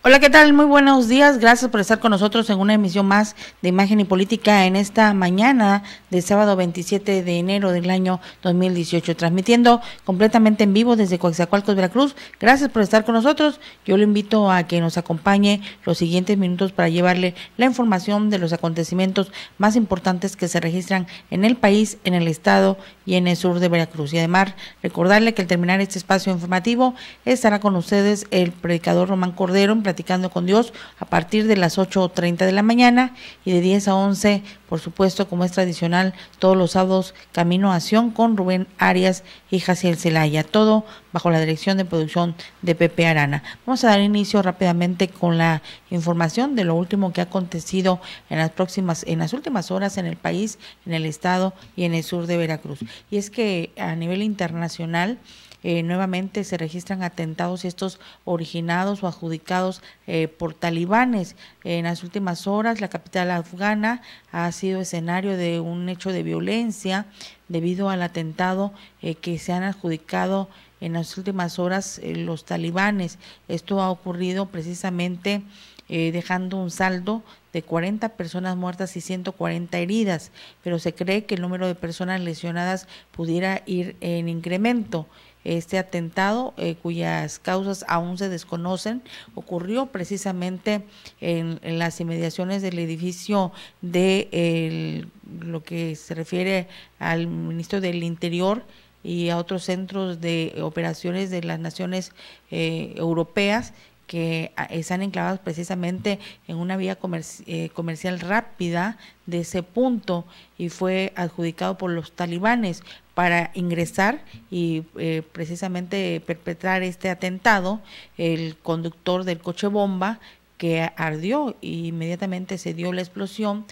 Hola, ¿qué tal? Muy buenos días. Gracias por estar con nosotros en una emisión más de Imagen y Política en esta mañana de sábado 27 de enero del año 2018, transmitiendo completamente en vivo desde Coatzacoalcos, Veracruz. Gracias por estar con nosotros. Yo le invito a que nos acompañe los siguientes minutos para llevarle la información de los acontecimientos más importantes que se registran en el país, en el estado y en el sur de Veracruz. Y además, recordarle que al terminar este espacio informativo estará con ustedes el predicador Román Cordero Platicando con Dios a partir de las 8:30 de la mañana y de 10 a 11, por supuesto, como es tradicional, todos los sábados, Camino a Sion con Rubén Arias y Jaciel Zelaya, todo bajo la dirección de producción de Pepe Arana. Vamos a dar inicio rápidamente con la información de lo último que ha acontecido en las últimas horas en el país, en el estado y en el sur de Veracruz. Y es que a nivel internacional, nuevamente se registran atentados, estos originados o adjudicados por talibanes. En las últimas horas, la capital afgana ha sido escenario de un hecho de violencia debido al atentado que se han adjudicado en las últimas horas los talibanes. Esto ha ocurrido precisamente dejando un saldo de 40 personas muertas y 140 heridas, pero se cree que el número de personas lesionadas pudiera ir en incremento. Este atentado, cuyas causas aún se desconocen, ocurrió precisamente en las inmediaciones del edificio de lo que se refiere al ministro del Interior y a otros centros de operaciones de las naciones europeas, que están enclavados precisamente en una vía comercial rápida de ese punto, y fue adjudicado por los talibanes para ingresar y precisamente perpetrar este atentado. El conductor del coche bomba que ardió y inmediatamente se dio la explosión,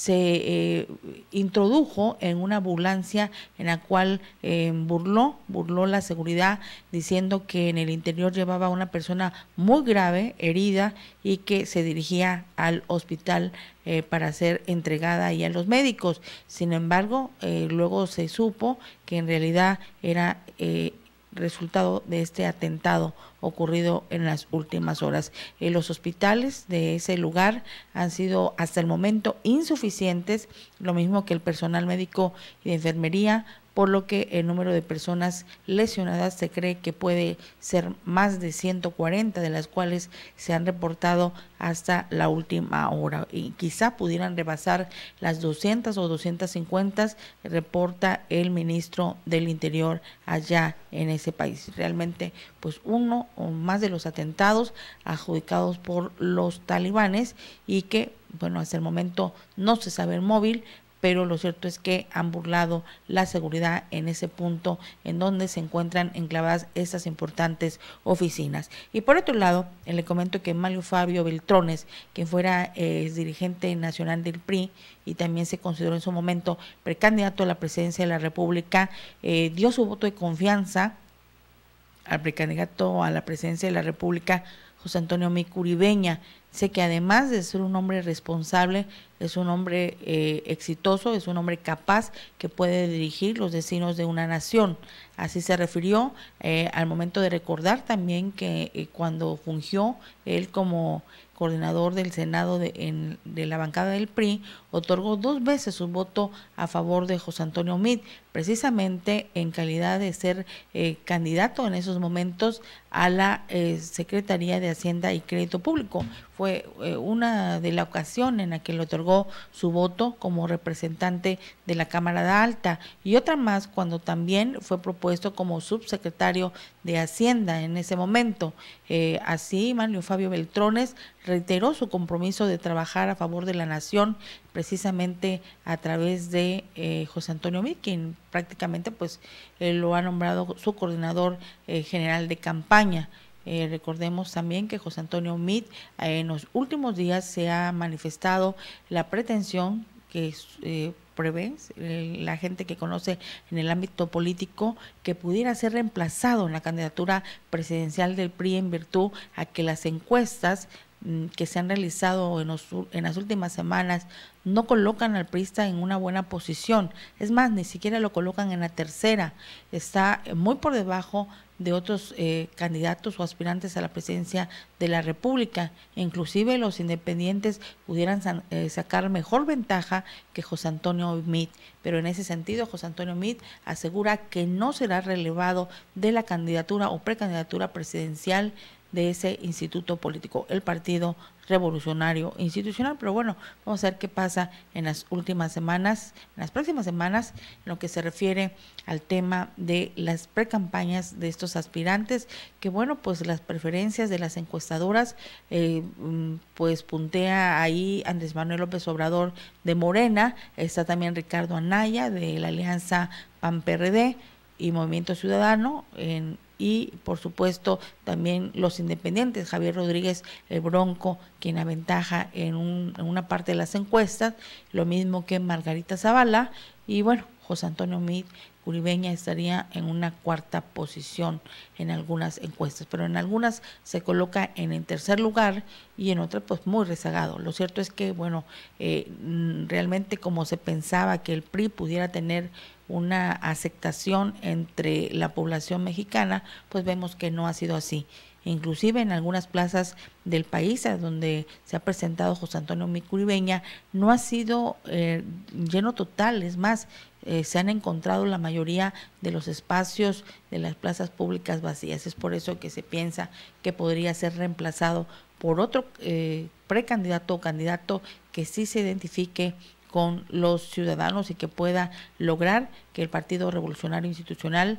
se introdujo en una ambulancia en la cual burló la seguridad, diciendo que en el interior llevaba a una persona muy grave, herida, y que se dirigía al hospital para ser entregada ahí a los médicos. Sin embargo, luego se supo que en realidad era resultado de este atentado ocurrido en las últimas horas. Los hospitales de ese lugar han sido hasta el momento insuficientes, lo mismo que el personal médico y de enfermería, por lo que el número de personas lesionadas se cree que puede ser más de 140, de las cuales se han reportado hasta la última hora, y quizá pudieran rebasar las 200 o 250, reporta el ministro del Interior allá en ese país. Realmente, pues uno o más de los atentados adjudicados por los talibanes, y que, bueno, hasta el momento no se sabe el móvil, pero lo cierto es que han burlado la seguridad en ese punto en donde se encuentran enclavadas estas importantes oficinas. Y por otro lado, le comento que Manlio Fabio Beltrones, quien fuera dirigente nacional del PRI y también se consideró en su momento precandidato a la presidencia de la República, dio su voto de confianza al precandidato a la presidencia de la República, José Antonio Mic Uribeña. Sé que además de ser un hombre responsable, es un hombre exitoso, es un hombre capaz que puede dirigir los destinos de una nación. Así se refirió al momento de recordar también que cuando fungió él como coordinador del Senado de la bancada del PRI, otorgó 2 veces su voto a favor de José Antonio Meade, precisamente en calidad de ser candidato en esos momentos a la Secretaría de Hacienda y Crédito Público. Fue una de la ocasión en la que le otorgó su voto como representante de la Cámara Alta, y otra más cuando también fue propuesto como subsecretario de Hacienda en ese momento. Así, Manlio Fabio Beltrones reiteró su compromiso de trabajar a favor de la nación, precisamente a través de José Antonio Meade, quien prácticamente pues lo ha nombrado su coordinador general de campaña. Recordemos también que José Antonio Meade en los últimos días se ha manifestado la pretensión que prevé la gente que conoce en el ámbito político, que pudiera ser reemplazado en la candidatura presidencial del PRI en virtud a que las encuestas que se han realizado en las últimas semanas no colocan al priista en una buena posición. Es más, ni siquiera lo colocan en la tercera. Está muy por debajo de otros candidatos o aspirantes a la presidencia de la República. Inclusive los independientes pudieran sacar mejor ventaja que José Antonio Meade, pero en ese sentido José Antonio Meade asegura que no será relevado de la candidatura o precandidatura presidencial de ese instituto político, el Partido Revolucionario Institucional. Pero bueno, vamos a ver qué pasa en las últimas semanas, en las próximas semanas, en lo que se refiere al tema de las precampañas de estos aspirantes, que bueno, pues las preferencias de las encuestadoras, pues puntea ahí Andrés Manuel López Obrador de Morena, está también Ricardo Anaya de la Alianza PAN-PRD y Movimiento Ciudadano, y por supuesto también los independientes, Javier Rodríguez el Bronco, quien aventaja en una parte de las encuestas, lo mismo que Margarita Zavala, y bueno, José Antonio Meade Curibeña estaría en una cuarta posición en algunas encuestas, pero en algunas se coloca en el tercer lugar y en otras pues muy rezagado. Lo cierto es que bueno, realmente como se pensaba que el PRI pudiera tener una aceptación entre la población mexicana, pues vemos que no ha sido así. Inclusive en algunas plazas del país a donde se ha presentado José Antonio Meade Curibeña no ha sido lleno total, es más, se han encontrado la mayoría de los espacios de las plazas públicas vacías. Es por eso que se piensa que podría ser reemplazado por otro precandidato o candidato que sí se identifique con los ciudadanos y que pueda lograr que el Partido Revolucionario Institucional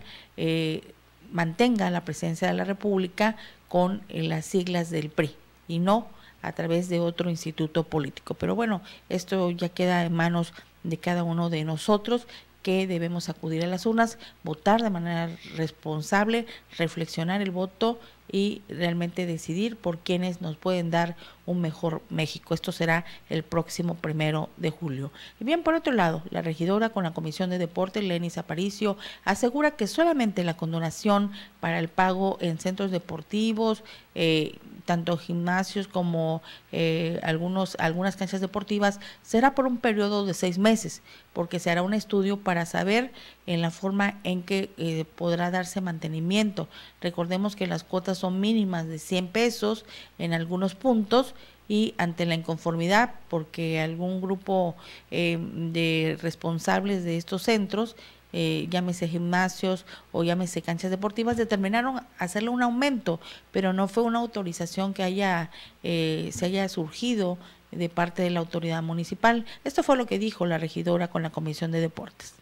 mantenga la presencia de la República con las siglas del PRI y no a través de otro instituto político. Pero bueno, esto ya queda en manos de cada uno de nosotros, que debemos acudir a las urnas, votar de manera responsable, reflexionar el voto y realmente decidir por quienes nos pueden dar un mejor México. Esto será el próximo 1 de julio. Y bien, por otro lado, la regidora con la Comisión de Deporte, Lenis Aparicio, asegura que solamente la condonación para el pago en centros deportivos, tanto gimnasios como algunas canchas deportivas, será por un periodo de 6 meses, porque se hará un estudio para saber en la forma en que podrá darse mantenimiento. Recordemos que las cuotas son mínimas de 100 pesos en algunos puntos, y ante la inconformidad porque algún grupo de responsables de estos centros, llámese gimnasios o llámese canchas deportivas, determinaron hacerle un aumento, pero no fue una autorización que se haya surgido de parte de la autoridad municipal. Esto fue lo que dijo la regidora con la Comisión de Deportes.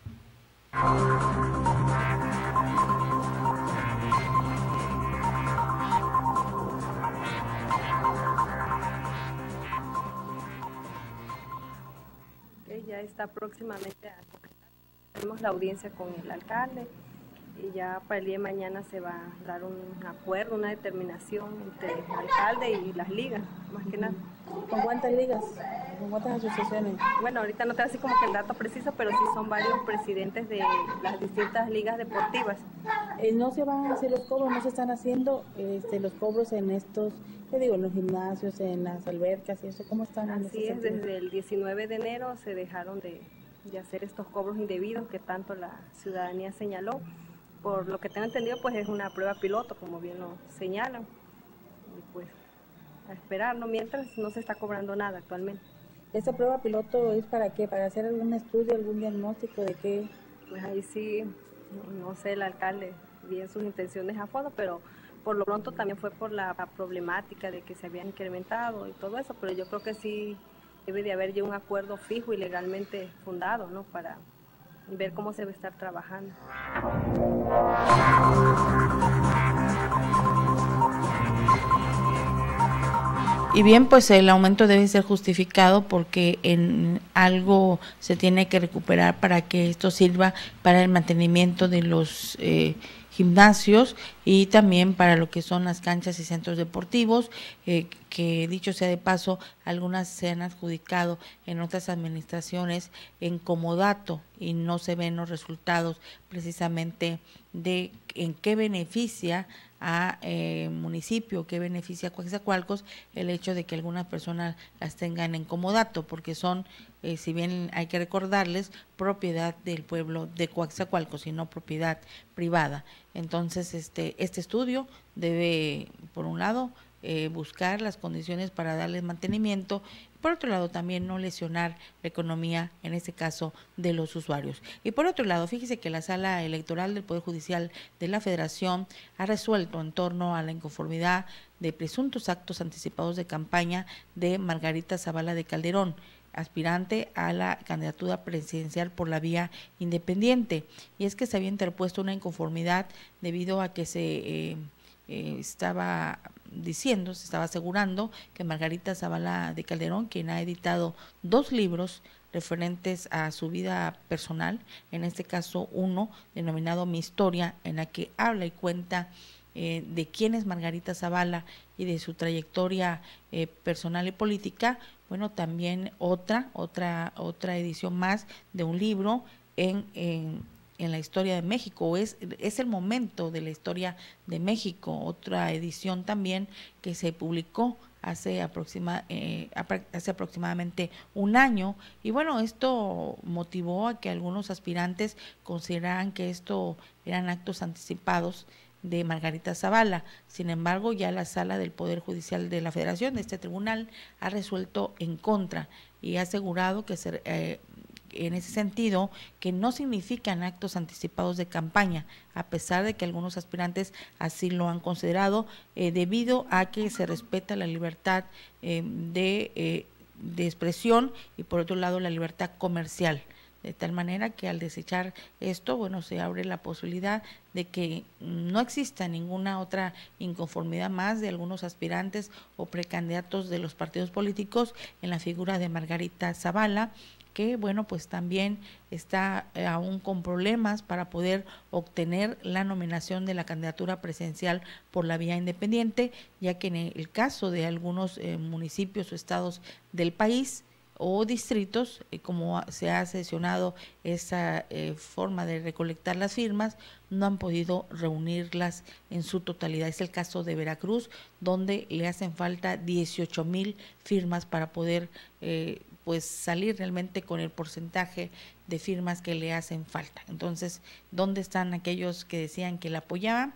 Ya está próximamente, tenemos la audiencia con el alcalde y ya para el día de mañana se va a dar un acuerdo, una determinación entre el alcalde y las ligas, más que nada. ¿Con cuántas ligas? ¿Con cuántas asociaciones? Bueno, ahorita no tengo así como que el dato preciso, pero sí son varios presidentes de las distintas ligas deportivas. No se van a hacer los cobros, no se están haciendo los cobros en estos, en los gimnasios, en las albercas y eso, ¿cómo están? Así es, desde el 19 de enero se dejaron de hacer estos cobros indebidos que tanto la ciudadanía señaló. Por lo que tengo entendido, pues es una prueba piloto, como bien lo señalan, y pues a esperar, ¿no? Mientras no se está cobrando nada actualmente. ¿Esta prueba piloto es para qué? ¿Para hacer algún estudio, algún diagnóstico de qué? Pues ahí sí, no sé el alcalde bien sus intenciones a fondo, pero por lo pronto también fue por la problemática de que se habían incrementado y todo eso, pero yo creo que sí debe de haber ya un acuerdo fijo y legalmente fundado, ¿no? Para ver cómo se va a estar trabajando. Y bien, pues el aumento debe ser justificado porque en algo se tiene que recuperar para que esto sirva para el mantenimiento de los gimnasios y también para lo que son las canchas y centros deportivos, que dicho sea de paso, algunas se han adjudicado en otras administraciones en comodato y no se ven los resultados precisamente de en qué beneficia a municipio, que beneficia a Coatzacoalcos el hecho de que algunas personas las tengan en comodato, porque son, si bien hay que recordarles, propiedad del pueblo de Coatzacoalcos y no propiedad privada. Entonces, este estudio debe, por un lado, buscar las condiciones para darles mantenimiento, por otro lado también no lesionar la economía, en este caso de los usuarios. Y por otro lado, fíjese que la Sala Electoral del Poder Judicial de la Federación ha resuelto en torno a la inconformidad de presuntos actos anticipados de campaña de Margarita Zavala de Calderón, aspirante a la candidatura presidencial por la vía independiente. Y es que se había interpuesto una inconformidad debido a que se estaba asegurando que Margarita Zavala de Calderón, quien ha editado 2 libros referentes a su vida personal, en este caso uno denominado Mi Historia, en la que habla y cuenta de quién es Margarita Zavala y de su trayectoria personal y política. Bueno, también otra edición más de un libro en la historia de México, es el momento de la historia de México, otra edición también que se publicó hace aproximadamente un año. Y bueno, esto motivó a que algunos aspirantes consideraran que esto eran actos anticipados de Margarita Zavala. Sin embargo, ya la Sala del Poder Judicial de la Federación, de este tribunal, ha resuelto en contra y ha asegurado que en ese sentido, que no significan actos anticipados de campaña, a pesar de que algunos aspirantes así lo han considerado, debido a que se respeta la libertad de expresión y por otro lado la libertad comercial. De tal manera que al desechar esto, bueno, se abre la posibilidad de que no exista ninguna otra inconformidad más de algunos aspirantes o precandidatos de los partidos políticos en la figura de Margarita Zavala, que bueno, pues también está aún con problemas para poder obtener la nominación de la candidatura presidencial por la vía independiente, ya que en el caso de algunos municipios o estados del país o distritos, como se ha sesionado esa forma de recolectar las firmas, no han podido reunirlas en su totalidad. Es el caso de Veracruz, donde le hacen falta 18,000 firmas para poder pues salir realmente con el porcentaje de firmas que le hacen falta. Entonces, ¿dónde están aquellos que decían que la apoyaban?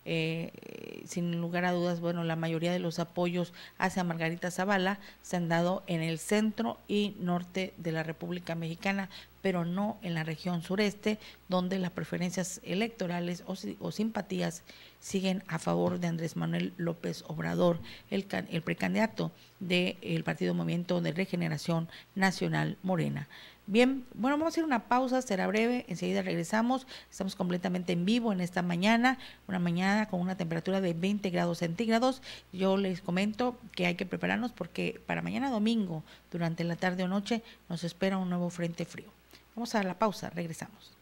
Sin lugar a dudas, bueno, la mayoría de los apoyos hacia Margarita Zavala se han dado en el centro y norte de la República Mexicana, pero no en la región sureste, donde las preferencias electorales o simpatías siguen a favor de Andrés Manuel López Obrador, el precandidato del Partido Movimiento de Regeneración Nacional Morena. Bien, bueno, vamos a hacer una pausa, será breve, enseguida regresamos, estamos completamente en vivo en esta mañana, una mañana con una temperatura de 20 grados centígrados. Yo les comento que hay que prepararnos porque para mañana domingo, durante la tarde o noche, nos espera un nuevo frente frío. Vamos a la pausa, regresamos.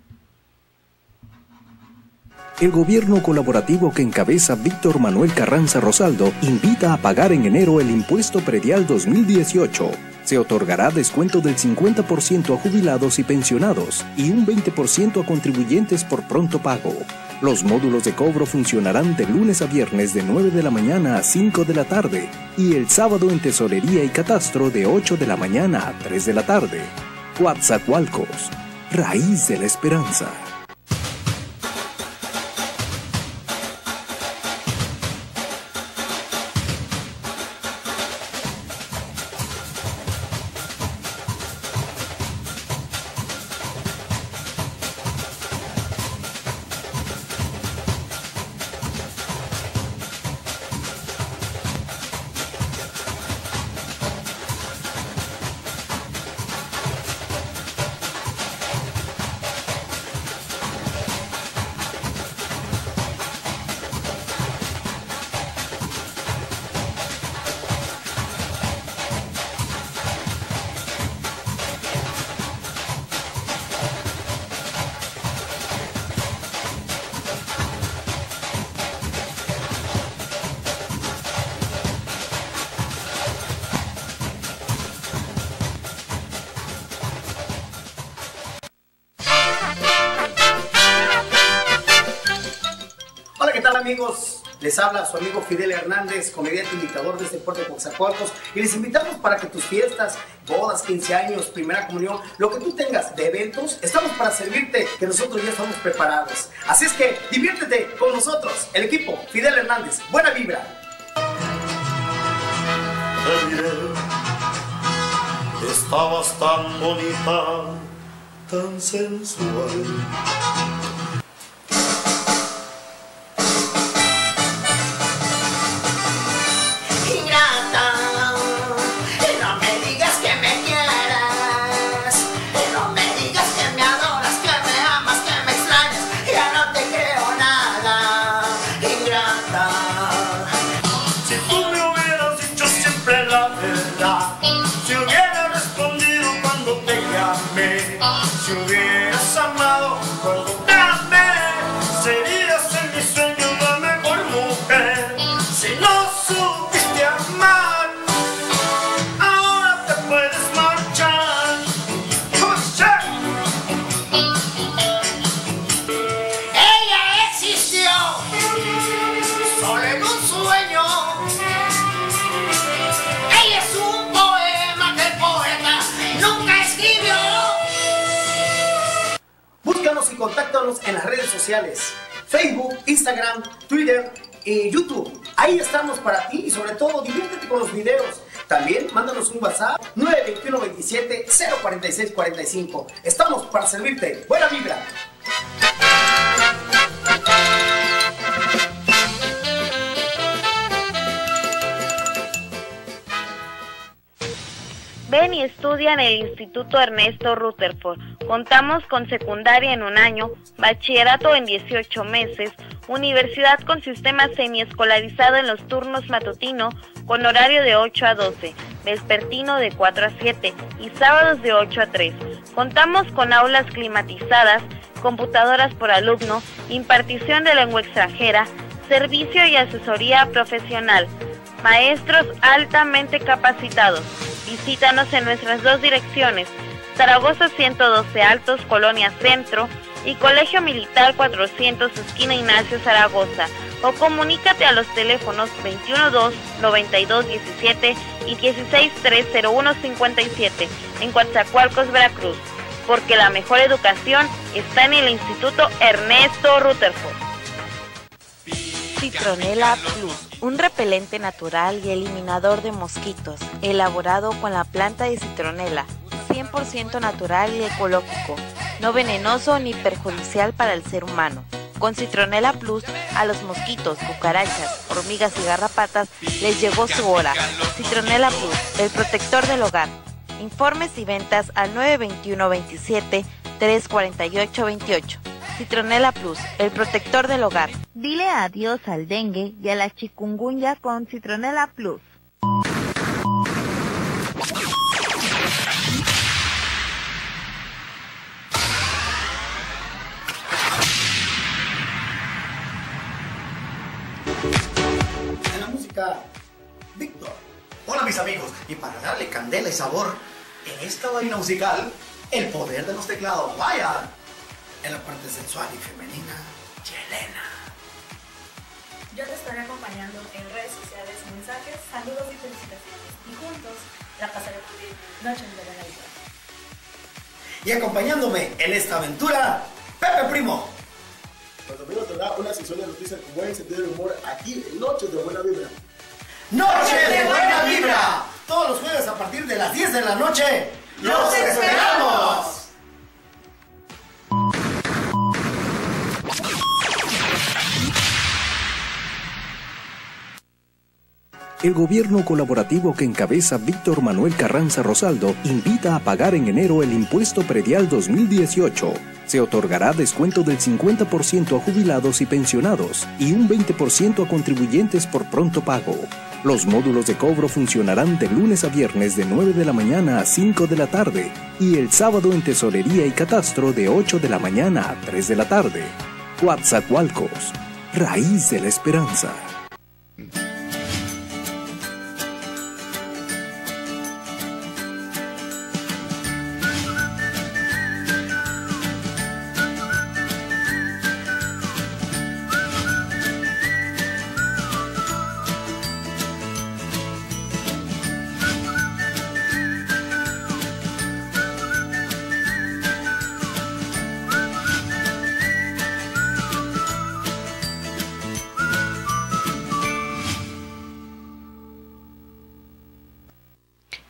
El gobierno colaborativo que encabeza Víctor Manuel Carranza Rosaldo invita a pagar en enero el impuesto predial 2018. Se otorgará descuento del 50% a jubilados y pensionados y un 20% a contribuyentes por pronto pago. Los módulos de cobro funcionarán de lunes a viernes de 9 de la mañana a 5 de la tarde y el sábado en tesorería y catastro de 8 de la mañana a 3 de la tarde. Coatzacoalcos, raíz de la esperanza. Hola, ¿qué tal amigos? Les habla su amigo Fidel Hernández, comediante invitador de este puerto de Coatzacoalcos, y les invitamos para que tus fiestas, bodas, 15 años, primera comunión, lo que tú tengas de eventos, estamos para servirte, que nosotros ya estamos preparados. Así es que diviértete con nosotros, el equipo Fidel Hernández. Buena vibra. Te diré, estabas tan bonita, tan sensual. Si hubieras amado cuando te amé, serías en mis sueños la mejor mujer. Si no supiste amar, ahora te puedes marchar. Ella existió solo en un sueño. Ella es un poema que el poeta nunca escribió. Búscanos y contáctanos en las redes sociales, Facebook, Instagram, Twitter y YouTube. Ahí estamos para ti y sobre todo diviértete con los videos. También mándanos un WhatsApp 921 27 046 45. Estamos para servirte. Buena vibra. Ven y estudia en el Instituto Ernesto Rutherford. Contamos con secundaria en 1 año, bachillerato en 18 meses, universidad con sistema semiescolarizado en los turnos matutino con horario de 8 a 12, vespertino de 4 a 7 y sábados de 8 a 3. Contamos con aulas climatizadas, computadoras por alumno, impartición de lengua extranjera, servicio y asesoría profesional, maestros altamente capacitados. Visítanos en nuestras 2 direcciones, Zaragoza 112 Altos, Colonia Centro, y Colegio Militar 400, esquina Ignacio Zaragoza, o comunícate a los teléfonos 212-9217 y 1630157 en Coatzacoalcos, Veracruz, porque la mejor educación está en el Instituto Ernesto Rutherford. Citronela Plus, un repelente natural y eliminador de mosquitos, elaborado con la planta de citronela, 100% natural y ecológico, no venenoso ni perjudicial para el ser humano. Con Citronela Plus, a los mosquitos, cucarachas, hormigas y garrapatas les llegó su hora. Citronela Plus, el protector del hogar. Informes y ventas al 921-27-348-28. Citronela Plus, el protector del hogar. Dile adiós al dengue y a la chikungunya con Citronela Plus. En la música, Víctor. Hola mis amigos, y para darle candela y sabor en esta vaina musical, el poder de los teclados, vaya, en la parte sensual y femenina, Yelena. Yo te estaré acompañando en redes sociales, mensajes, saludos y felicitaciones, y juntos la pasaremos bien noches de buena vida. Y acompañándome en esta aventura, Pepe Primo. Nuestro amigo tendrá una sesión de noticias con buen sentido del humor aquí en Noches de Buena Vibra. ¡Noches de Buena Vibra! Todos los jueves a partir de las 10 de la noche. ¡Los esperamos! El gobierno colaborativo que encabeza Víctor Manuel Carranza Rosaldo invita a pagar en enero el impuesto predial 2018. Se otorgará descuento del 50% a jubilados y pensionados y un 20% a contribuyentes por pronto pago. Los módulos de cobro funcionarán de lunes a viernes de 9 de la mañana a 5 de la tarde y el sábado en tesorería y catastro de 8 de la mañana a 3 de la tarde. Coatzacoalcos, raíz de la esperanza.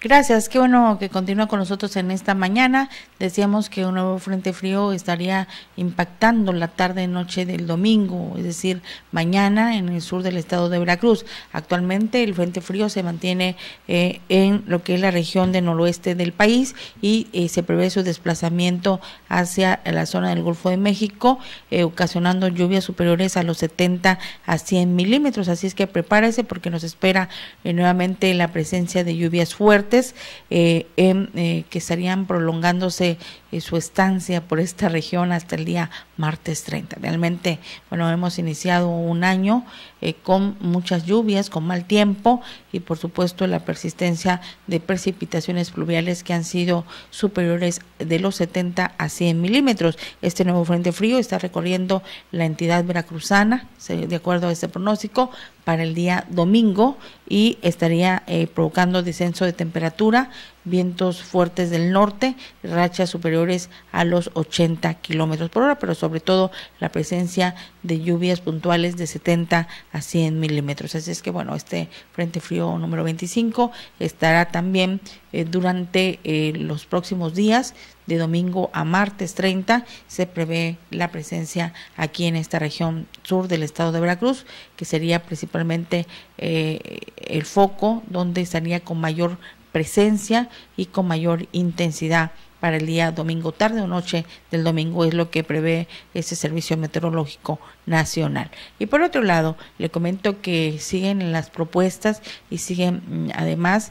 Gracias, qué bueno que continúa con nosotros en esta mañana. Decíamos que un nuevo frente frío estaría impactando la tarde-noche del domingo, es decir, mañana en el sur del estado de Veracruz. Actualmente el frente frío se mantiene en lo que es la región del noroeste del país y se prevé su desplazamiento hacia la zona del Golfo de México, ocasionando lluvias superiores a los 70 a 100 milímetros. Así es que prepárese porque nos espera nuevamente la presencia de lluvias fuertes. Que estarían prolongándose su estancia por esta región hasta el día martes 30. Realmente, bueno, hemos iniciado un año con muchas lluvias, con mal tiempo y por supuesto la persistencia de precipitaciones pluviales que han sido superiores de los 70 a 100 milímetros. Este nuevo frente frío está recorriendo la entidad veracruzana, de acuerdo a este pronóstico, para el día domingo y estaría provocando descenso de temperatura, vientos fuertes del norte, rachas superiores a los 80 kilómetros por hora, pero sobre todo la presencia de lluvias puntuales de 70 a 100 milímetros. Así es que bueno, este frente frío número 25 estará también durante los próximos días, de domingo a martes 30, se prevé la presencia aquí en esta región sur del estado de Veracruz, que sería principalmente el foco donde estaría con mayor presencia y con mayor intensidad para el día domingo, tarde o noche del domingo, es lo que prevé este Servicio Meteorológico Nacional. Y por otro lado, le comento que siguen las propuestas y siguen además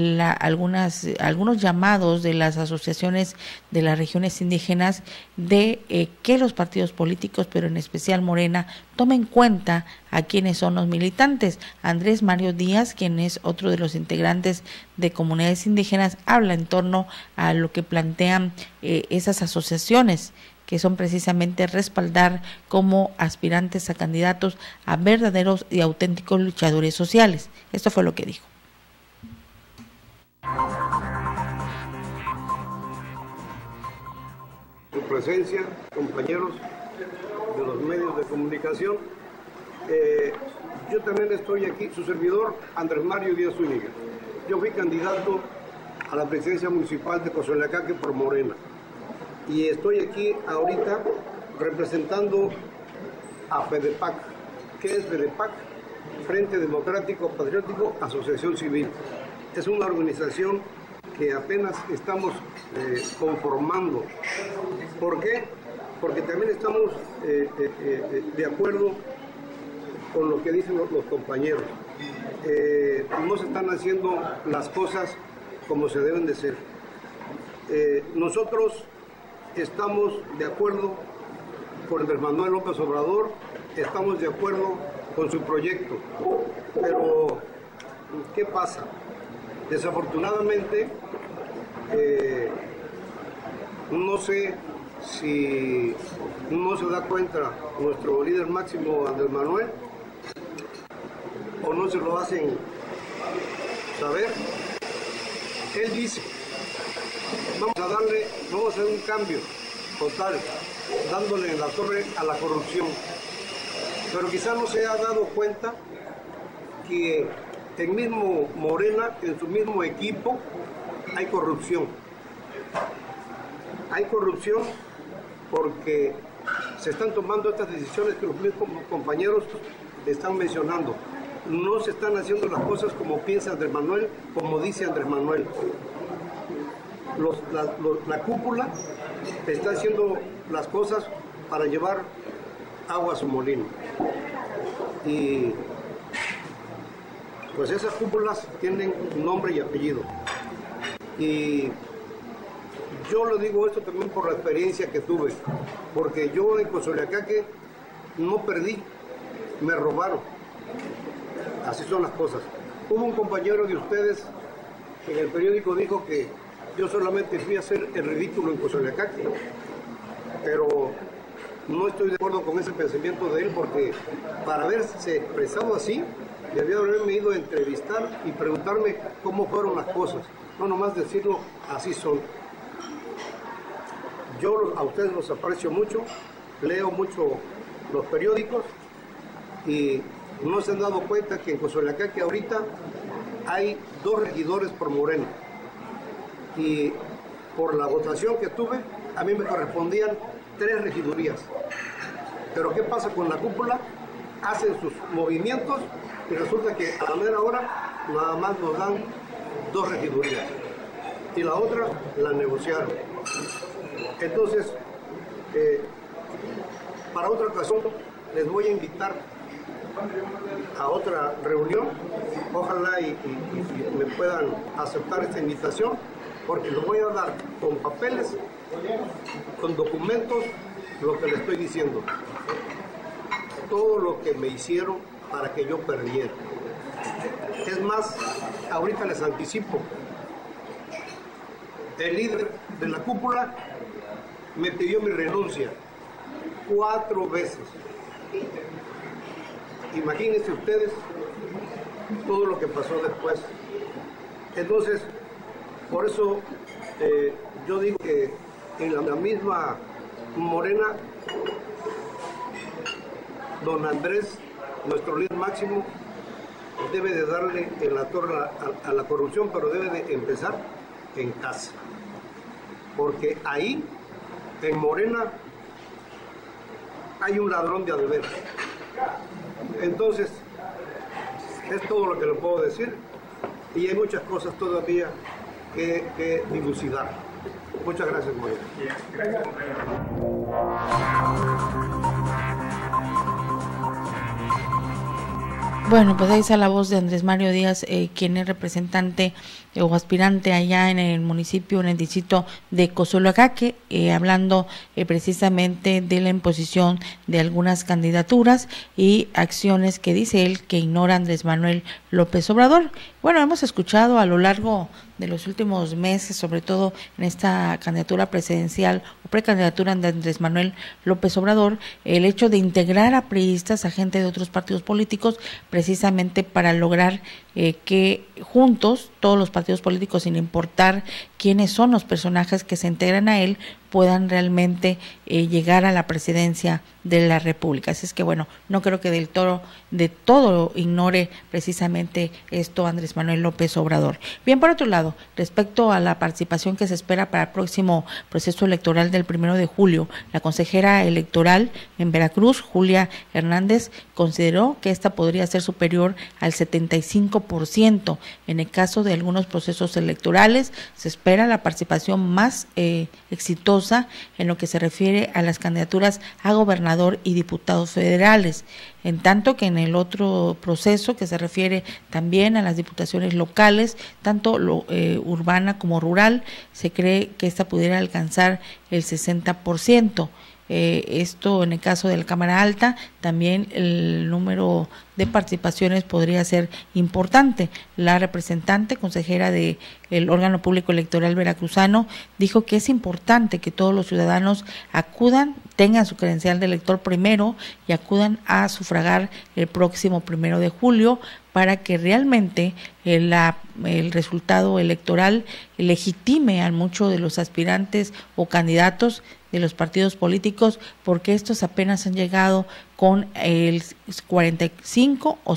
algunos llamados de las asociaciones de las regiones indígenas de que los partidos políticos, pero en especial Morena, tomen en cuenta a quienes son los militantes. Andrés Mario Díaz, quien es otro de los integrantes de comunidades indígenas, habla en torno a lo que plantean esas asociaciones, que son precisamente respaldar como aspirantes a candidatos a verdaderos y auténticos luchadores sociales. Esto fue lo que dijo. Su presencia, compañeros de los medios de comunicación. Yo también estoy aquí, su servidor, Andrés Mario Díaz Zúñiga. Yo fui candidato a la presidencia municipal de Cozoleacaque por Morena. Y estoy aquí ahorita representando a FEDEPAC. ¿Qué es FEDEPAC? Frente Democrático Patriótico Asociación Civil. Es una organización que apenas estamos conformando. ¿Por qué? Porque también estamos de acuerdo con lo que dicen los compañeros. No se están haciendo las cosas como se deben de ser. Nosotros estamos de acuerdo con Andrés Manuel López Obrador, estamos de acuerdo con su proyecto, pero ¿qué pasa? Desafortunadamente, no sé si no se da cuenta nuestro líder máximo Andrés Manuel o no se lo hacen saber. Él dice, vamos a hacer un cambio total, dándole en la torre a la corrupción. Pero quizá no se ha dado cuenta que en mismo Morena, en su mismo equipo, hay corrupción. Hay corrupción porque se están tomando estas decisiones que los mismos compañeros están mencionando. No se están haciendo las cosas como piensa Andrés Manuel, como dice Andrés Manuel. La cúpula está haciendo las cosas para llevar agua a su molino. Y pues esas cúpulas tienen nombre y apellido. Y yo le digo esto también por la experiencia que tuve, porque yo en Cozoleacaque no perdí, me robaron. Así son las cosas. Hubo un compañero de ustedes que en el periódico dijo que yo solamente fui a hacer el ridículo en Cozoleacaque, pero no estoy de acuerdo con ese pensamiento de él, porque para haberse expresado así, debía haberme ido a entrevistar y preguntarme cómo fueron las cosas, no nomás decirlo, así son. Yo a ustedes los aprecio mucho, leo mucho los periódicos y no se han dado cuenta que en Cozoleacaque ahorita hay 2 regidores por Morena. y por la votación que tuve, a mí me correspondían 3 regidurías. Pero ¿qué pasa con la cúpula? Hacen sus movimientos y resulta que a la mera hora nada más nos dan 2 regidurías y la otra la negociaron. Entonces, para otra ocasión les voy a invitar a otra reunión, ojalá y me puedan aceptar esta invitación, porque les voy a dar con papeles, con documentos, lo que les estoy diciendo, todo lo que me hicieron para que yo perdiera. Es más, ahorita les anticipo, el líder de la cúpula me pidió mi renuncia 4 veces. Imagínense ustedes todo lo que pasó después. Entonces, por eso yo digo que en la misma Morena, don Andrés, nuestro líder máximo, debe de darle en la torre a la corrupción, pero debe de empezar en casa. Porque ahí, en Morena, hay un ladrón de a de veras. Entonces, es todo lo que le puedo decir y hay muchas cosas todavía que dilucidar. Muchas gracias, Morena. Bueno, pues ahí está la voz de Andrés Mario Díaz, quien es representante o aspirante allá en el municipio, en el distrito de Cozoleacaque, hablando precisamente de la imposición de algunas candidaturas y acciones que dice él que ignora Andrés Manuel López Obrador. Bueno, hemos escuchado a lo largo de los últimos meses, sobre todo en esta candidatura presidencial o precandidatura de Andrés Manuel López Obrador, el hecho de integrar a priistas, a gente de otros partidos políticos, precisamente para lograr que juntos, todos los partidos políticos, sin importar quiénes son los personajes que se integran a él, puedan realmente llegar a la presidencia de la República. Así es que bueno, no creo que de todo ignore precisamente esto Andrés Manuel López Obrador. Bien, por otro lado, respecto a la participación que se espera para el próximo proceso electoral del 1 de julio, la consejera electoral en Veracruz, Julia Hernández, consideró que esta podría ser superior al 75%. En el caso de algunos procesos electorales, se espera la participación más exitosa en lo que se refiere a las candidaturas a gobernador y diputados federales, en tanto que en el otro proceso que se refiere también a las diputaciones locales, tanto urbana como rural, se cree que esta pudiera alcanzar el 60%. Esto en el caso de la Cámara Alta, también el número de participaciones podría ser importante. La representante consejera del órgano público electoral veracruzano dijo que es importante que todos los ciudadanos acudan, tengan su credencial de elector primero y acudan a sufragar el próximo 1 de julio para que realmente el resultado electoral legitime a muchos de los aspirantes o candidatos de los partidos políticos, porque estos apenas han llegado con el 45 o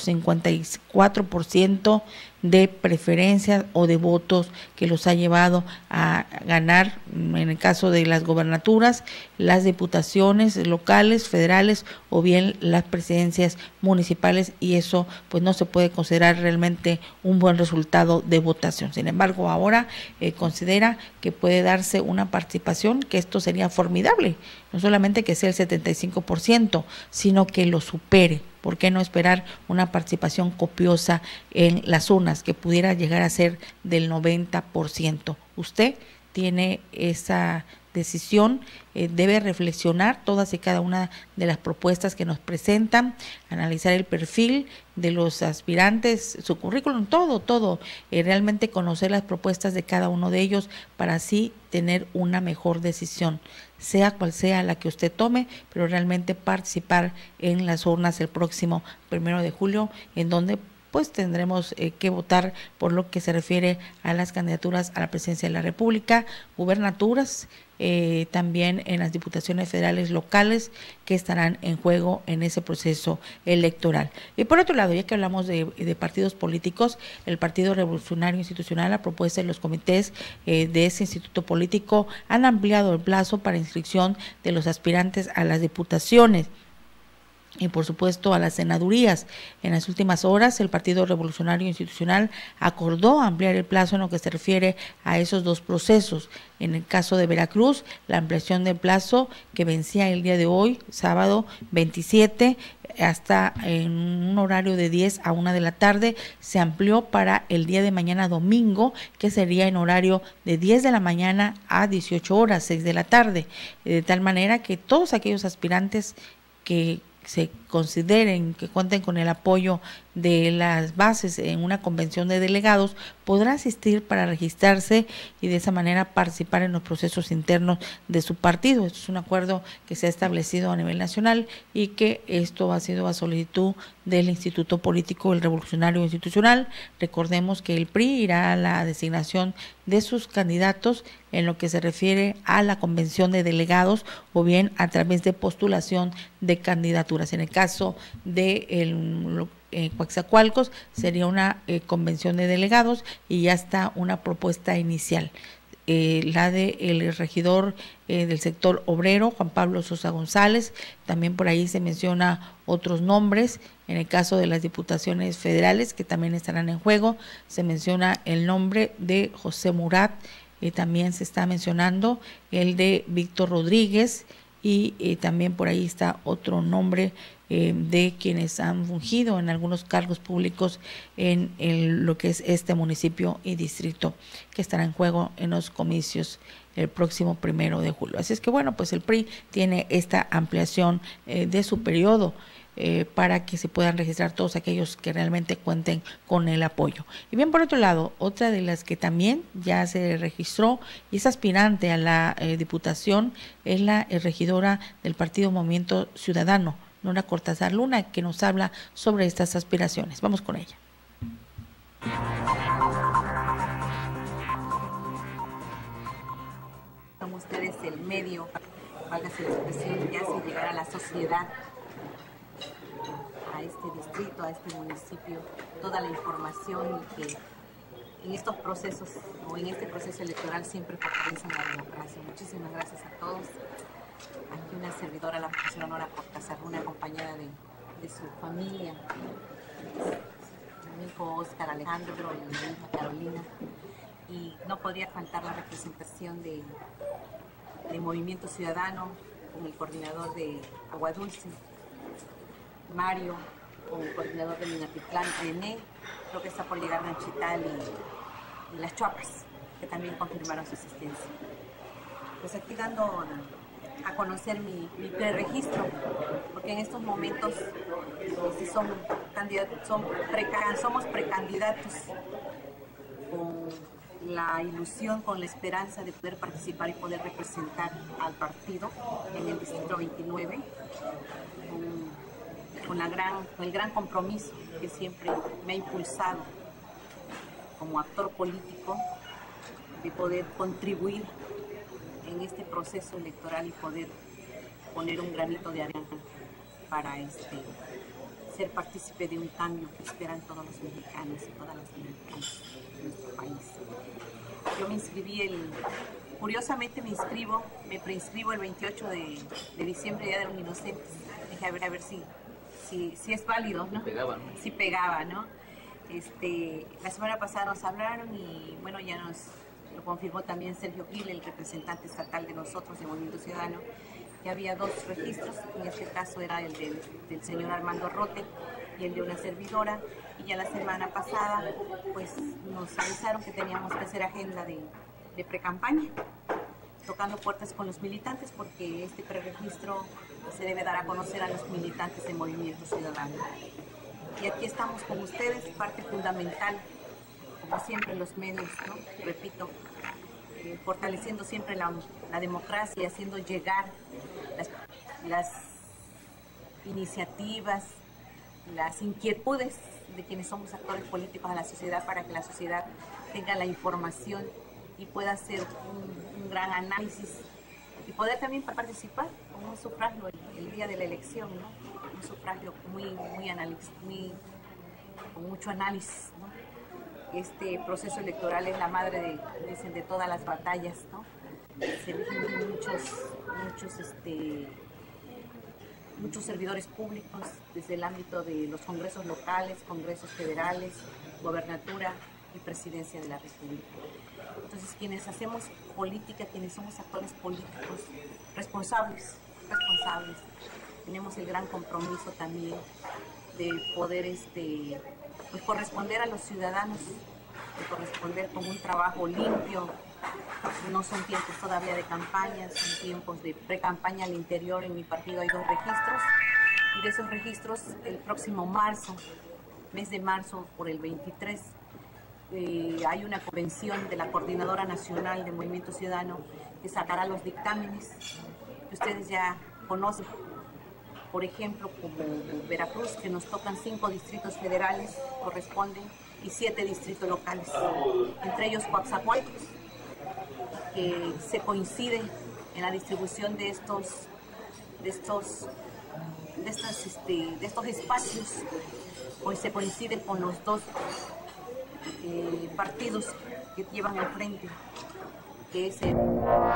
54% de preferencias o de votos que los ha llevado a ganar, en el caso de las gobernaturas, las diputaciones locales, federales o bien las presidencias municipales, y eso pues no se puede considerar realmente un buen resultado de votación. Sin embargo, ahora considera que puede darse una participación, que esto sería formidable, no solamente que sea el 75%, sino que lo supere. ¿Por qué no esperar una participación copiosa en las urnas que pudiera llegar a ser del 90%? Usted tiene esa decisión, debe reflexionar todas y cada una de las propuestas que nos presentan, analizar el perfil de los aspirantes, su currículum, todo, realmente conocer las propuestas de cada uno de ellos para así tener una mejor decisión, sea cual sea la que usted tome, pero realmente participar en las urnas el próximo 1 de julio, en donde pues tendremos que votar por lo que se refiere a las candidaturas a la presidencia de la República, gubernaturas, también en las diputaciones federales locales que estarán en juego en ese proceso electoral. Y por otro lado, ya que hablamos de partidos políticos, el Partido Revolucionario Institucional, a propuesta de los comités de ese instituto político, han ampliado el plazo para inscripción de los aspirantes a las diputaciones y por supuesto a las senadurías. En las últimas horas el Partido Revolucionario Institucional acordó ampliar el plazo en lo que se refiere a esos dos procesos. En el caso de Veracruz, la ampliación del plazo que vencía el día de hoy, sábado 27, hasta en un horario de 10 a 1 de la tarde, se amplió para el día de mañana domingo, que sería en horario de 10 de la mañana a 18 horas, 6 de la tarde, de tal manera que todos aquellos aspirantes que se consideren que cuenten con el apoyo de las bases en una convención de delegados, podrá asistir para registrarse y de esa manera participar en los procesos internos de su partido. Esto es un acuerdo que se ha establecido a nivel nacional y que esto ha sido a solicitud del Instituto Político, el Revolucionario Institucional. Recordemos que el PRI irá a la designación de sus candidatos en lo que se refiere a la convención de delegados o bien a través de postulación de candidaturas. En el caso de Coatzacoalcos sería una convención de delegados y ya está una propuesta inicial. La del regidor del sector obrero, Juan Pablo Sosa González, también por ahí se menciona otros nombres. En el caso de las diputaciones federales que también estarán en juego, se menciona el nombre de José Murat, también se está mencionando el de Víctor Rodríguez y también por ahí está otro nombre de quienes han fungido en algunos cargos públicos en lo que es este municipio y distrito que estará en juego en los comicios el próximo 1 de julio. Así es que bueno, pues el PRI tiene esta ampliación de su periodo para que se puedan registrar todos aquellos que realmente cuenten con el apoyo. Y bien, por otro lado, otra de las que también ya se registró y es aspirante a la diputación es la regidora del Partido Movimiento Ciudadano, Nora Cortázar Luna, que nos habla sobre estas aspiraciones. Vamos con ella. Como ustedes el medio, válgase la expresión, que hace llegar a la sociedad, a este distrito, a este municipio, toda la información y que en estos procesos o en este proceso electoral siempre fortalecen la democracia. Muchísimas gracias a todos. Aquí una servidora, la profesora Nora Cortázar, una acompañada de su familia, mi hijo Oscar Alejandro y mi hija Carolina. Y no podría faltar la representación de Movimiento Ciudadano con el coordinador de Agua Dulce, Mario, con el coordinador de Minatitlán, René, creo que está por llegar Ranchital y Las Chuapas, que también confirmaron su asistencia. Pues aquí dando a conocer mi preregistro, porque en estos momentos somos precandidatos con la ilusión, con la esperanza de poder participar y poder representar al partido en el distrito 29, con el gran compromiso que siempre me ha impulsado como actor político de poder contribuir en este proceso electoral y poder poner un granito de arena para ser partícipe de un cambio que esperan todos los mexicanos y todas las mexicanas de nuestro país. Yo me inscribí curiosamente me preinscribo el 28 de diciembre, Día de los Inocentes. Dije, a ver si es válido, ¿no? Pegaba, ¿no? Sí pegaba, ¿no? La semana pasada nos hablaron y bueno, ya nos lo confirmó también Sergio Gil, el representante estatal de nosotros de Movimiento Ciudadano, que había dos registros, en este caso era el del señor Armando Rote y el de una servidora, y ya la semana pasada pues nos avisaron que teníamos que hacer agenda de precampaña, tocando puertas con los militantes, porque este preregistro se debe dar a conocer a los militantes de Movimiento Ciudadano. Y aquí estamos con ustedes, parte fundamental, como siempre los medios, ¿no? Repito, fortaleciendo siempre la democracia, haciendo llegar las iniciativas, las inquietudes de quienes somos actores políticos en la sociedad, para que la sociedad tenga la información y pueda hacer un gran análisis y poder también participar con un sufragio el día de la elección, ¿no? Un sufragio con mucho análisis, ¿no? Este proceso electoral es la madre de todas las batallas, ¿no? Se eligen muchos servidores públicos desde el ámbito de los congresos locales, congresos federales, gobernatura y presidencia de la República. Entonces, quienes hacemos política, quienes somos actores políticos responsables, tenemos el gran compromiso también de poder pues corresponder a los ciudadanos, de corresponder con un trabajo limpio. No son tiempos todavía de campaña, son tiempos de pre-campaña al interior. En mi partido hay 2 registros, y de esos registros el próximo mes de marzo, por el 23, hay una convención de la Coordinadora Nacional de Movimiento Ciudadano que sacará los dictámenes que ustedes ya conocen. Por ejemplo, como Veracruz, que nos tocan 5 distritos federales, corresponden, y 7 distritos locales, entre ellos Coatzacoalcos, que se coinciden en la distribución de estos espacios, hoy se coinciden con los 2 partidos que llevan al frente, que es el...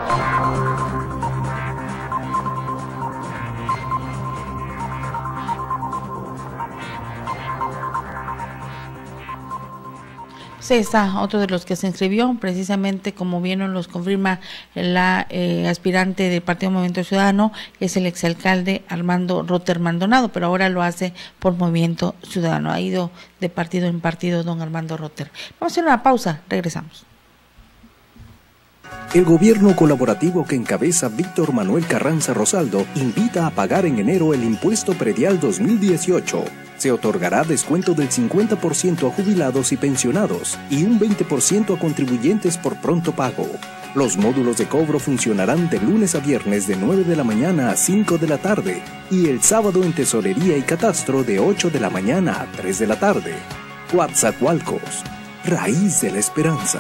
Sí, está otro de los que se inscribió, precisamente como bien nos confirma la aspirante del Partido Movimiento Ciudadano, es el exalcalde Armando Rotter Maldonado, pero ahora lo hace por Movimiento Ciudadano. Ha ido de partido en partido don Armando Rotter. Vamos a hacer una pausa, regresamos. El gobierno colaborativo que encabeza Víctor Manuel Carranza Rosaldo invita a pagar en enero el impuesto predial 2018. Se otorgará descuento del 50% a jubilados y pensionados y un 20% a contribuyentes por pronto pago. Los módulos de cobro funcionarán de lunes a viernes de 9 de la mañana a 5 de la tarde y el sábado en tesorería y catastro de 8 de la mañana a 3 de la tarde. Coatzacoalcos, raíz de la esperanza.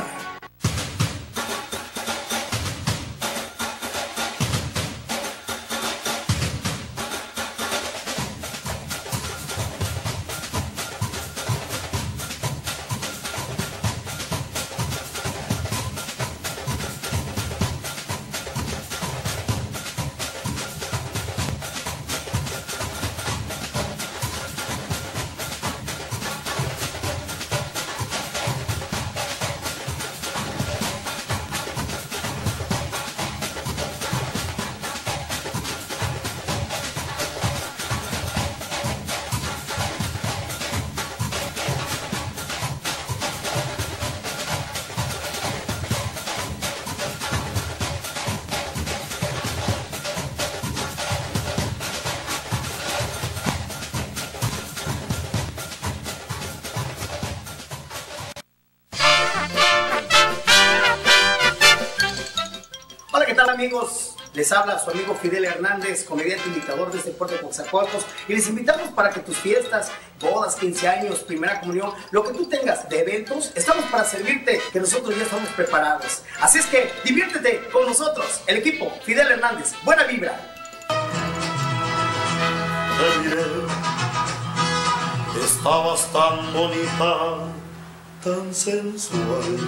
Amigos, les habla su amigo Fidel Hernández, comediante imitador de este puerto de Coatzacoalcos, y les invitamos para que tus fiestas, bodas, 15 años, primera comunión, lo que tú tengas de eventos, estamos para servirte, que nosotros ya estamos preparados. Así es que diviértete con nosotros, el equipo Fidel Hernández. Buena vibra. Te diré, estabas tan bonita, tan sensual.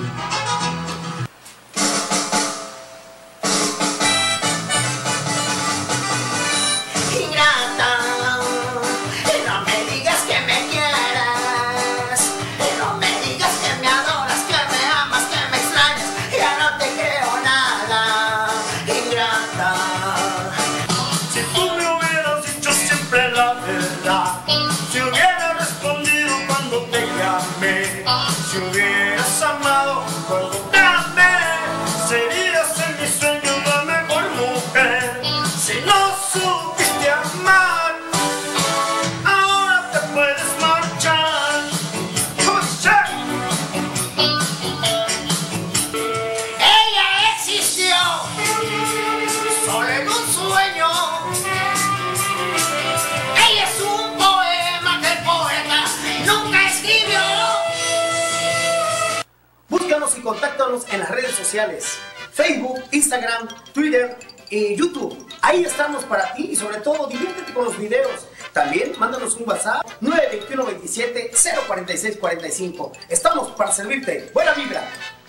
Si hubieras amado cuando te amé, serías en mis sueños la mejor mujer. Si no supiste amar, ahora te puedes marchar. Ella existió solo en un sueño. Ella es un poema que el poeta y contáctanos en las redes sociales, Facebook, Instagram, Twitter y YouTube. Ahí estamos para ti y sobre todo diviértete con los videos. También mándanos un WhatsApp 921 27 046 45. Estamos para servirte. Buena vibra.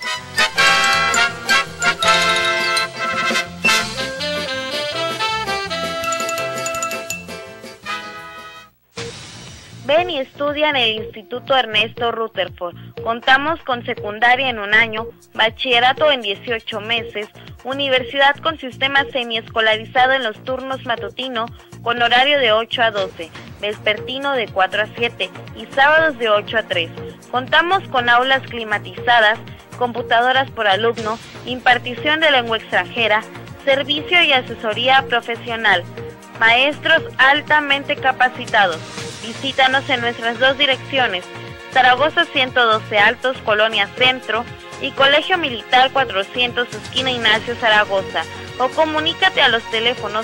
Ven y estudia en el Instituto Ernesto Rutherford. Contamos con secundaria en 1 año, bachillerato en 18 meses, universidad con sistema semiescolarizado en los turnos matutino con horario de 8 a 12, vespertino de 4 a 7 y sábados de 8 a 3. Contamos con aulas climatizadas, computadoras por alumno, impartición de lengua extranjera, servicio y asesoría profesional, maestros altamente capacitados. Visítanos en nuestras 2 direcciones, Zaragoza 112 Altos, Colonia Centro, y Colegio Militar 400, esquina Ignacio Zaragoza, o comunícate a los teléfonos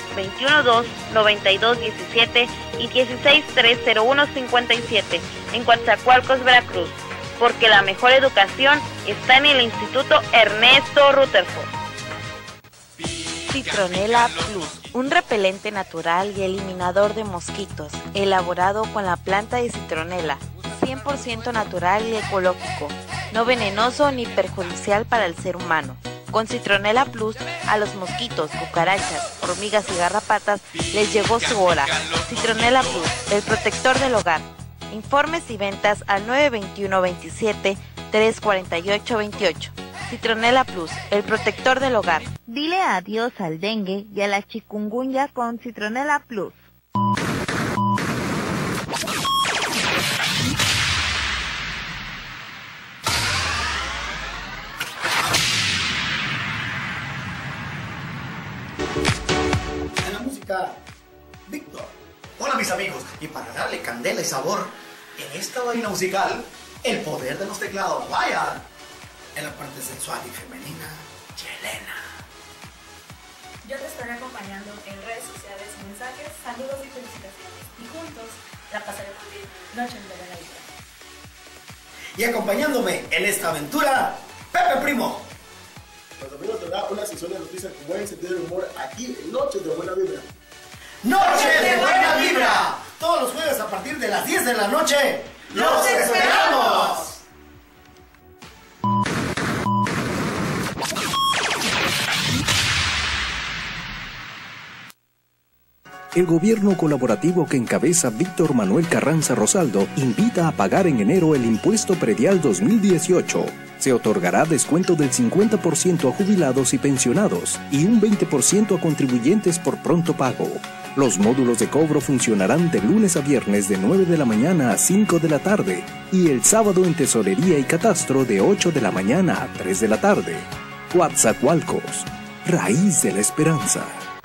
212-9217 y 1630157 en Coatzacoalcos, Veracruz, porque la mejor educación está en el Instituto Ernesto Rutherford. Citronela Plus, un repelente natural y eliminador de mosquitos, elaborado con la planta de citronela, 100% natural y ecológico, no venenoso ni perjudicial para el ser humano. Con Citronela Plus, a los mosquitos, cucarachas, hormigas y garrapatas les llegó su hora. Citronela Plus, el protector del hogar. Informes y ventas al 921-27-348-28. Citronela Plus, el protector del hogar. Dile adiós al dengue y a la chikungunya con Citronela Plus. En la música, Víctor. Hola mis amigos, y para darle candela y sabor en esta vaina musical, el poder de los teclados, vaya, en la parte sensual y femenina, Yelena. Yo te estaré acompañando en redes sociales, mensajes, saludos y felicitaciones. Y juntos la pasaremos bien. Noches de buena vibra. Y acompañándome en esta aventura, Pepe Primo. Pues también nos dará una sesión de noticias con buen sentido del humor aquí en Noches de Buena Vibra. ¡Noches de Buena Vibra! Todos los jueves a partir de las 10 de la noche. ¡Los esperamos! El gobierno colaborativo que encabeza Víctor Manuel Carranza Rosaldo invita a pagar en enero el impuesto predial 2018. Se otorgará descuento del 50% a jubilados y pensionados y un 20% a contribuyentes por pronto pago. Los módulos de cobro funcionarán de lunes a viernes de 9 de la mañana a 5 de la tarde y el sábado en tesorería y catastro de 8 de la mañana a 3 de la tarde. Coatzacoalcos, raíz de la esperanza.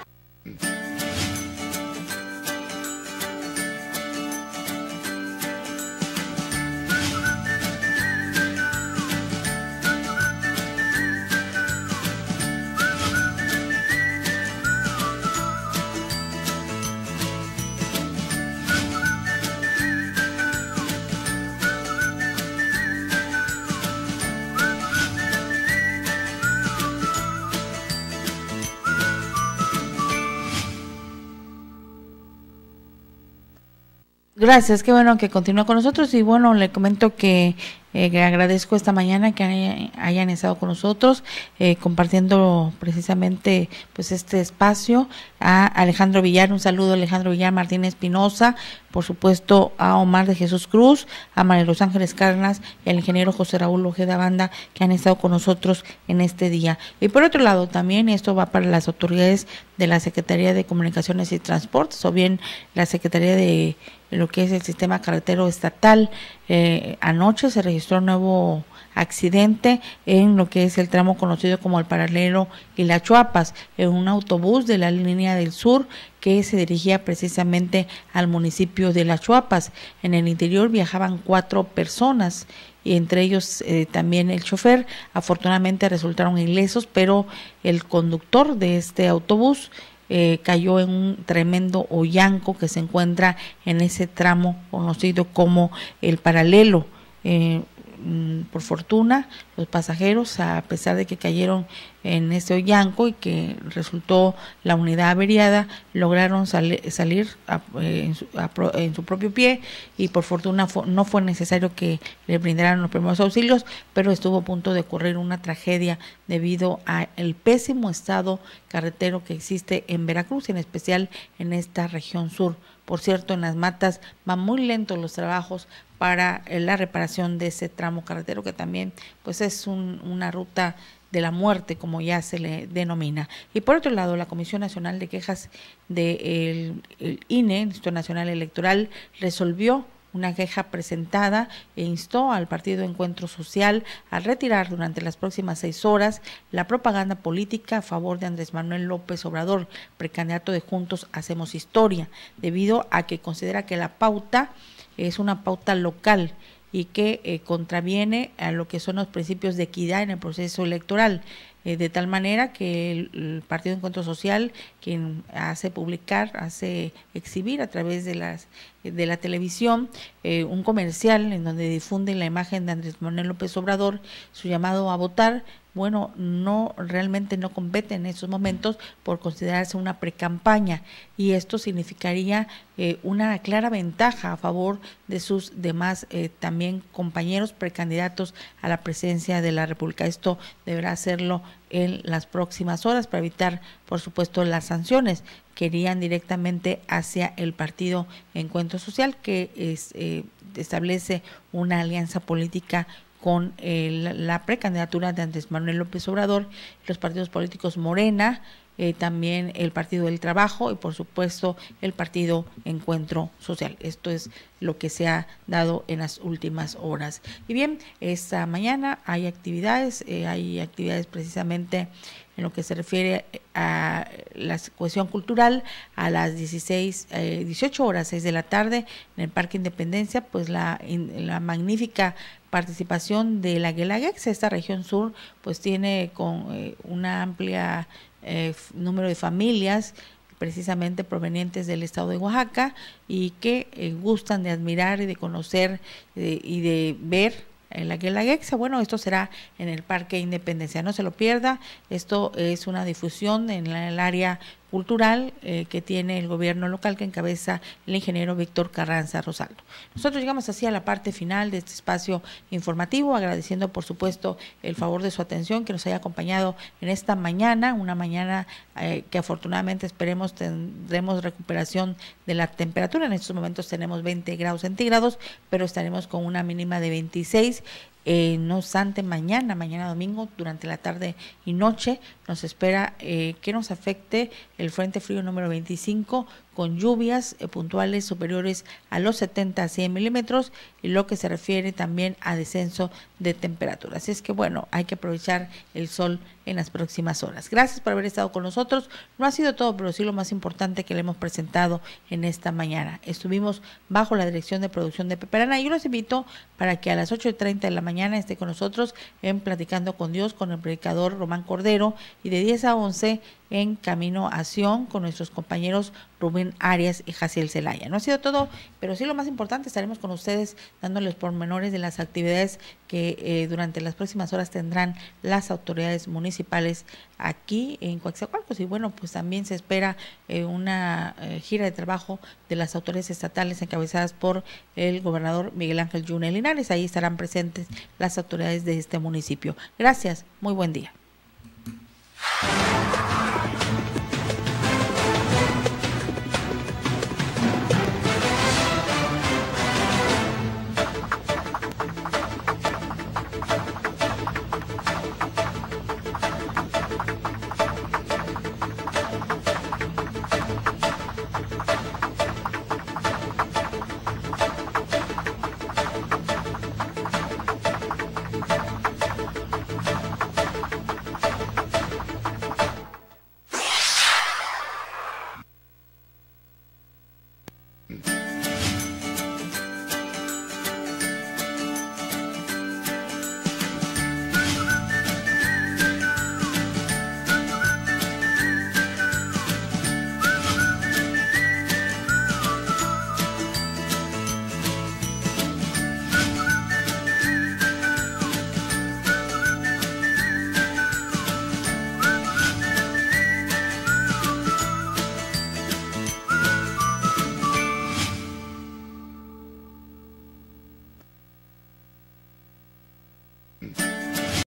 Gracias, qué bueno que continúa con nosotros y bueno, le comento que agradezco esta mañana que hayan estado con nosotros compartiendo precisamente pues este espacio a Alejandro Villar, un saludo a Alejandro Villar, Martín Espinosa, por supuesto a Omar de Jesús Cruz, a María Los Ángeles Carnas y al ingeniero José Raúl Ojeda Banda que han estado con nosotros en este día. Y por otro lado también esto va para las autoridades de la Secretaría de Comunicaciones y Transportes o bien la Secretaría de lo que es el sistema carretero estatal. Anoche se registró un nuevo accidente en lo que es el tramo conocido como el Paralelo y La Chuapas, en un autobús de la línea del sur que se dirigía precisamente al municipio de Las Chuapas. En el interior viajaban 4 personas y entre ellos también el chofer. Afortunadamente resultaron ilesos, pero el conductor de este autobús cayó en un tremendo hoyanco que se encuentra en ese tramo conocido como el Paralelo. por fortuna los pasajeros, a pesar de que cayeron en ese hoyanco y que resultó la unidad averiada, lograron salir en su propio pie, y por fortuna no fue necesario que le brindaran los primeros auxilios, pero estuvo a punto de ocurrir una tragedia debido al pésimo estado carretero que existe en Veracruz, en especial en esta región sur. Por cierto, en Las Matas van muy lentos los trabajos para la reparación de ese tramo carretero, que también pues es una ruta de la muerte, como ya se le denomina. Y por otro lado, la Comisión Nacional de Quejas del INE, Instituto Nacional Electoral, resolvió una queja presentada e instó al Partido Encuentro Social a retirar durante las próximas 6 horas la propaganda política a favor de Andrés Manuel López Obrador, precandidato de Juntos Hacemos Historia, debido a que considera que la pauta es una pauta local y que contraviene a lo que son los principios de equidad en el proceso electoral, de tal manera que el Partido Encuentro Social, quien hace exhibir a través de la televisión un comercial en donde difunden la imagen de Andrés Manuel López Obrador, su llamado a votar, bueno, realmente no compete en estos momentos por considerarse una precampaña, y esto significaría una clara ventaja a favor de sus demás también compañeros precandidatos a la presidencia de la República. Esto deberá hacerlo en las próximas horas para evitar, por supuesto, las sanciones que irían directamente hacia el Partido Encuentro Social, que establece una alianza política con la precandidatura de Andrés Manuel López Obrador, los partidos políticos Morena, también el Partido del Trabajo y por supuesto el Partido Encuentro Social. Esto es lo que se ha dado en las últimas horas. Y bien, esta mañana hay actividades precisamente en lo que se refiere a la cuestión cultural. A las 18 horas, 6 de la tarde, en el Parque Independencia, pues la magnífica participación de la Guelaguetza. Esta región sur pues tiene con una amplia número de familias precisamente provenientes del estado de Oaxaca y que gustan de admirar y de conocer y de ver la Guelaguetza. Bueno, esto será en el Parque Independencia, no se lo pierda. Esto es una difusión en el área cultural que tiene el gobierno local, que encabeza el ingeniero Víctor Carranza Rosaldo. Nosotros llegamos así a la parte final de este espacio informativo, agradeciendo por supuesto el favor de su atención, que nos haya acompañado en esta mañana, una mañana que afortunadamente esperemos tendremos recuperación de la temperatura. En estos momentos tenemos 20 grados centígrados, pero estaremos con una mínima de 26. No obstante, mañana domingo, durante la tarde y noche, nos espera que nos afecte el Frente Frío número 25, con lluvias puntuales superiores a los 70 a 100 milímetros, y lo que se refiere también a descenso de temperatura. Así es que bueno, hay que aprovechar el sol en las próximas horas. Gracias por haber estado con nosotros. No ha sido todo, pero sí lo más importante que le hemos presentado en esta mañana. Estuvimos bajo la dirección de producción de Pepe Arana, y yo los invito para que a las 8:30 de la mañana esté con nosotros en Platicando con Dios, con el predicador Román Cordero, y de 10 a 11 en Camino a Sion con nuestros compañeros Rubén Arias y Jaciel Zelaya. No ha sido todo, pero sí lo más importante, estaremos con ustedes dándoles pormenores de las actividades que durante las próximas horas tendrán las autoridades municipales aquí en Coatzacoalcos. Y bueno, pues también se espera una gira de trabajo de las autoridades estatales encabezadas por el gobernador Miguel Ángel Yunes Linares. Ahí estarán presentes las autoridades de este municipio. Gracias, muy buen día.